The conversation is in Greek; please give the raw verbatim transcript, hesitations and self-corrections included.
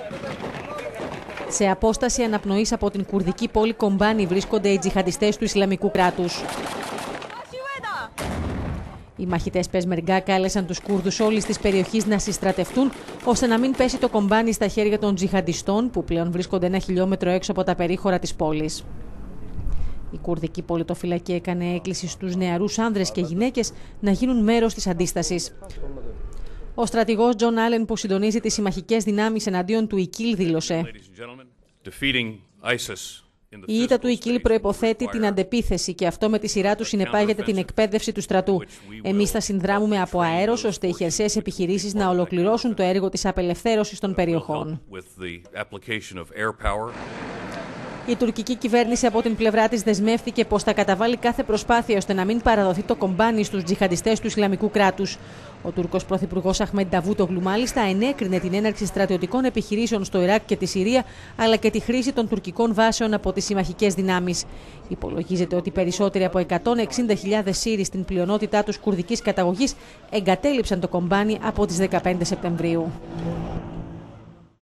Σε απόσταση αναπνοής από την κουρδική πόλη Κομπάνι βρίσκονται οι τζιχαντιστές του Ισλαμικού κράτους. Οι μαχητές Πεσμεργά κάλεσαν τους Κούρδους όλης της περιοχής να συστρατευτούν, ώστε να μην πέσει το Κομπάνι στα χέρια των τζιχαντιστών, που πλέον βρίσκονται ένα χιλιόμετρο έξω από τα περίχωρα της πόλης. Η κουρδική πολιτοφυλακή έκανε έκκληση στους νεαρούς άνδρες και γυναίκες να γίνουν μέρος της αντίστασης. Ο στρατηγός Τζον Άλεν, που συντονίζει τις συμμαχικές δυνάμεις εναντίον του ΙΚΙΛ, δήλωσε: «Η ήττα του ΙΚΙΛ προϋποθέτει την αντεπίθεση και αυτό με τη σειρά του συνεπάγεται την εκπαίδευση του στρατού. Εμείς θα συνδράμουμε από αέρος ώστε οι χερσαίες επιχειρήσεις να ολοκληρώσουν το έργο της απελευθέρωσης των περιοχών». Η τουρκική κυβέρνηση από την πλευρά της δεσμεύτηκε πως θα καταβάλει κάθε προσπάθεια ώστε να μην παραδοθεί το Κομπάνι στους τζιχαντιστές του Ισλαμικού κράτους. Ο Τούρκος πρωθυπουργός Αχμέντ Νταβούτογλου μάλιστα ενέκρινε την έναρξη στρατιωτικών επιχειρήσεων στο Ιράκ και τη Συρία, αλλά και τη χρήση των τουρκικών βάσεων από τις συμμαχικές δυνάμεις. Υπολογίζεται ότι περισσότεροι από εκατόν εξήντα χιλιάδες Σύριοι, στην πλειονότητά τους κουρδικής καταγωγής, εγκατέλειψαν το Κομπάνι από τις δεκαπέντε Σεπτεμβρίου.